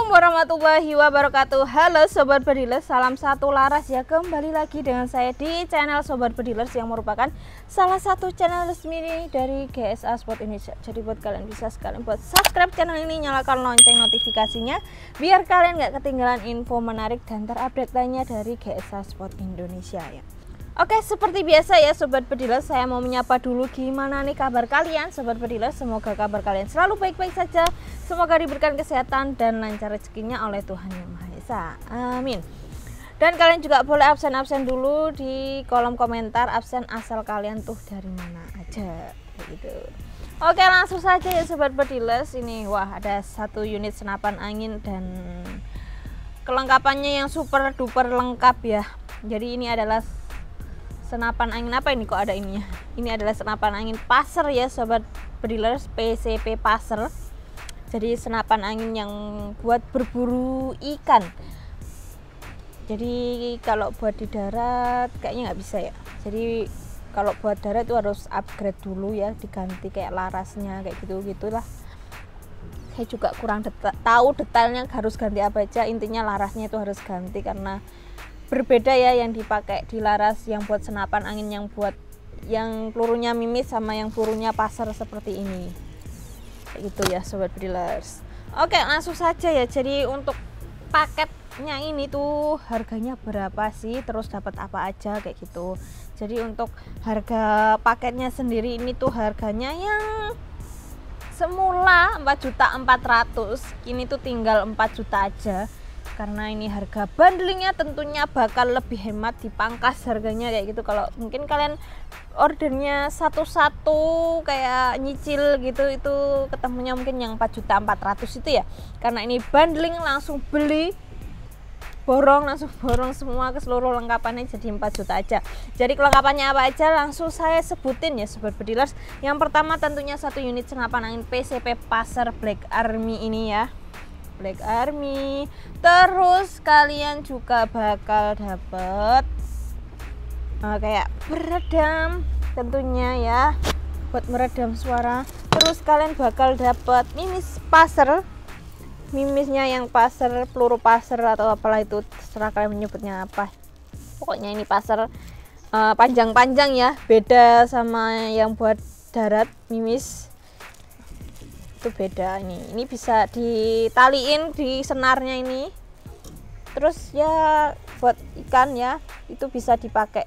Assalamualaikum warahmatullahi wabarakatuh. Halo Sobat Bedilers, salam satu laras ya. Kembali lagi dengan saya di channel Sobat Bedilers yang merupakan salah satu channel resmi dari GSA Sport Indonesia. Jadi buat kalian bisa sekalian buat subscribe channel ini, nyalakan lonceng notifikasinya biar kalian gak ketinggalan info menarik dan terupdate lainnya dari GSA Sport Indonesia ya. Oke, seperti biasa ya Sobat Bedilers, saya mau menyapa dulu gimana nih kabar kalian Sobat Bedilers. Semoga kabar kalian selalu baik-baik saja, semoga diberikan kesehatan dan lancar rezekinya oleh Tuhan Yang Maha Esa, amin. Dan kalian juga boleh absen-absen dulu di kolom komentar, absen asal kalian tuh dari mana aja gitu. Oke, langsung saja ya Sobat Bedilers. Ini wah, ada satu unit senapan angin dan kelengkapannya yang super duper lengkap ya. Jadi ini adalah senapan angin apa ini, kok ada ininya? Ini adalah senapan angin passer ya Sobat Bedilers, PCP passer. Jadi senapan angin yang buat berburu ikan. Jadi kalau buat di darat kayaknya nggak bisa ya. Jadi kalau buat darat itu harus upgrade dulu ya, diganti kayak larasnya kayak gitulah. Saya juga kurang tahu detailnya harus ganti apa aja. Intinya larasnya itu harus ganti karena berbeda ya yang dipakai di laras yang buat senapan angin, yang buat yang pelurunya mimis sama yang pelurunya passer seperti ini. Kayak gitu ya Sobat Bedilers. Oke, langsung saja ya. Jadi untuk paketnya ini tuh harganya berapa sih, terus dapat apa aja kayak gitu. Jadi untuk harga paketnya sendiri ini tuh harganya yang semula 4.400.000, kini tuh tinggal 4 juta aja. Karena ini harga bundlingnya tentunya bakal lebih hemat, dipangkas harganya kayak gitu. Kalau mungkin kalian ordernya satu-satu kayak nyicil gitu, itu ketemunya mungkin yang 4.400.000 itu ya. Karena ini bundling, langsung beli langsung borong semua ke seluruh lengkapannya jadi 4 juta aja. Jadi kelengkapannya apa aja langsung saya sebutin ya Sobat Bedilers. Yang pertama tentunya satu unit senapan angin PCP Passer Black Army ini ya, Black Army. Terus kalian juga bakal dapet kayak peredam tentunya ya, buat meredam suara. Terus kalian bakal dapet mimis passer, mimisnya yang passer, peluru passer atau apalah itu, terserah kalian menyebutnya apa. Pokoknya ini passer panjang-panjang ya, beda sama yang buat darat mimis itu beda. Ini bisa ditaliin di senarnya ini, terus ya buat ikan ya, itu bisa dipakai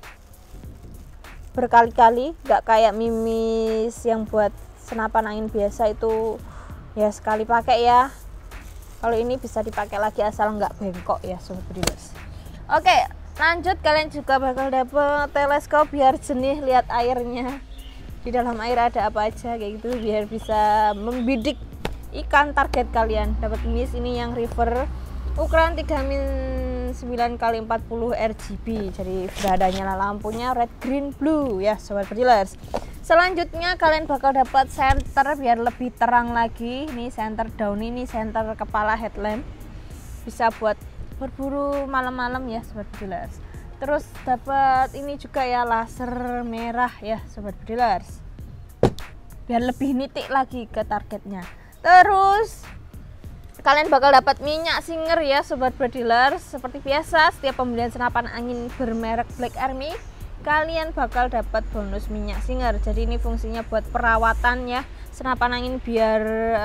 berkali-kali, nggak kayak mimis yang buat senapan angin biasa itu ya sekali pakai ya. Kalau ini bisa dipakai lagi asal nggak bengkok ya Sobat Bedilers. Oke, lanjut, kalian juga bakal dapet teleskop biar jernih lihat airnya, di dalam air ada apa aja kayak gitu, biar bisa membidik ikan target kalian. Dapat mimis ini yang river ukuran 3-9 x 40 RGB. Jadi sudah nyala lampunya red green blue ya Sobat Bedilers. Selanjutnya kalian bakal dapat senter biar lebih terang lagi. Ini senter daun, ini senter kepala headlamp, bisa buat berburu malam-malam ya Sobat Bedilers. Terus dapat ini juga ya, laser merah ya Sobat Bedilers, biar lebih nitik lagi ke targetnya. Terus kalian bakal dapat minyak singer ya Sobat Bedilers. Seperti biasa setiap pembelian senapan angin bermerek Black Army, kalian bakal dapat bonus minyak singer. Jadi ini fungsinya buat perawatan ya senapan angin biar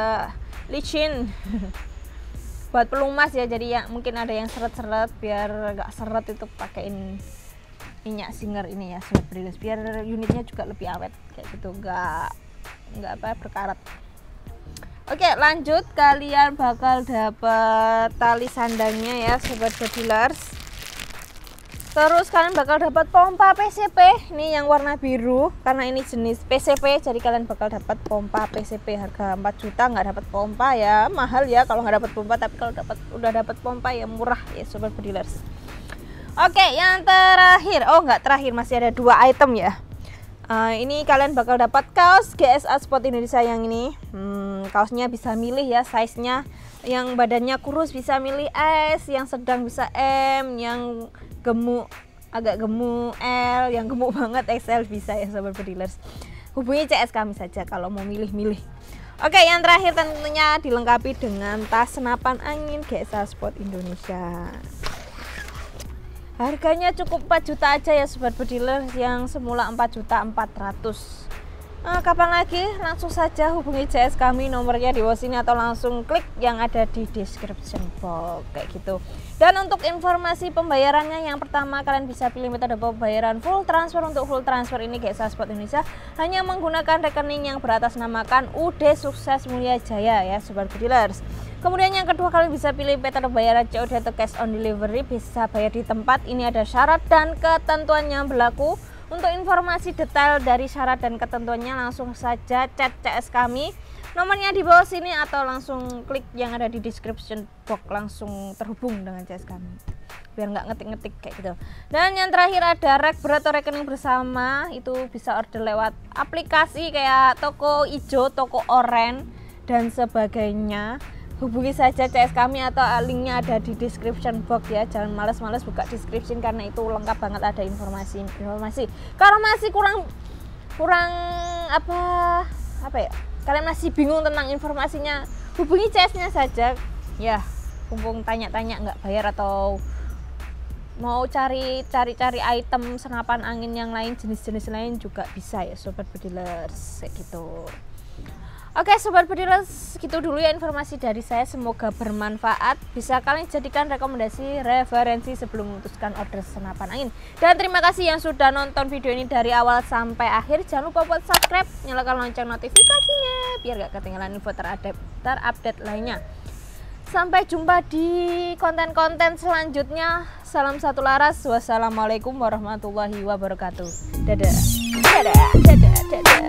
licin buat pelumas ya. Jadi ya mungkin ada yang seret-seret, biar gak seret itu pakein minyak singer ini ya Sobat Bedilers, biar unitnya juga lebih awet kayak gitu, nggak berkarat. Oke, lanjut, kalian bakal dapat tali sandangnya ya Sobat Bedilers. Terus kalian bakal dapat pompa PCP, ini yang warna biru karena ini jenis PCP, jadi kalian bakal dapat pompa PCP harga 4 juta. Nggak dapat pompa ya mahal ya kalau nggak dapat pompa, tapi kalau udah dapat pompa ya murah ya Sobat Bedilers. Oke, yang terakhir, nggak terakhir, masih ada 2 item ya. Ini kalian bakal dapat kaos GSA Sport Indonesia yang ini. Kaosnya bisa milih ya size-nya, yang badannya kurus bisa milih S, yang sedang bisa M, yang gemuk agak gemuk L, yang gemuk banget XL bisa ya Sobat Bedilers. Hubungi CS kami saja kalau mau milih-milih. Oke, yang terakhir tentunya dilengkapi dengan tas senapan angin GSA Sport Indonesia. Harganya cukup 4 juta aja ya sobat bediler, yang semula 4.400.000. Kapan lagi? Langsung saja hubungi CS kami, nomornya di bawah sini atau langsung klik yang ada di description box kayak gitu. Dan untuk informasi pembayarannya, yang pertama kalian bisa pilih metode pembayaran full transfer. Untuk full transfer ini GSA Sport Indonesia hanya menggunakan rekening yang beratasnamakan UD Sukses Mulia Jaya ya sobat bedilers. Kemudian yang kedua, kalian bisa pilih metode pembayaran COD atau cash on delivery, bisa bayar di tempat. Ini ada syarat dan ketentuannya berlaku. Untuk informasi detail dari syarat dan ketentuannya langsung saja chat CS kami, nomornya di bawah sini atau langsung klik yang ada di description box, langsung terhubung dengan CS kami biar nggak ngetik-ngetik kayak gitu. Dan yang terakhir ada rekber atau rekening bersama, itu bisa order lewat aplikasi kayak toko ijo, toko oren dan sebagainya. Hubungi saja CS kami atau linknya ada di description box ya. Jangan males-males buka description karena itu lengkap banget, ada informasi. Kalau masih kurang apa ya, kalian masih bingung tentang informasinya, hubungi CS-nya saja ya. Mumpung tanya-tanya nggak bayar atau mau cari item senapan angin yang lain, jenis-jenis lain juga bisa ya sobat bedilers kayak gitu. Oke sobat bedilers, gitu dulu ya informasi dari saya, semoga bermanfaat, bisa kalian jadikan rekomendasi referensi sebelum memutuskan order senapan angin. Dan terima kasih yang sudah nonton video ini dari awal sampai akhir. Jangan lupa buat subscribe, nyalakan lonceng notifikasinya biar gak ketinggalan info terupdate lainnya. Sampai jumpa di konten-konten selanjutnya. Salam satu laras, wassalamualaikum warahmatullahi wabarakatuh. Dadah, dadah, dadah, dadah.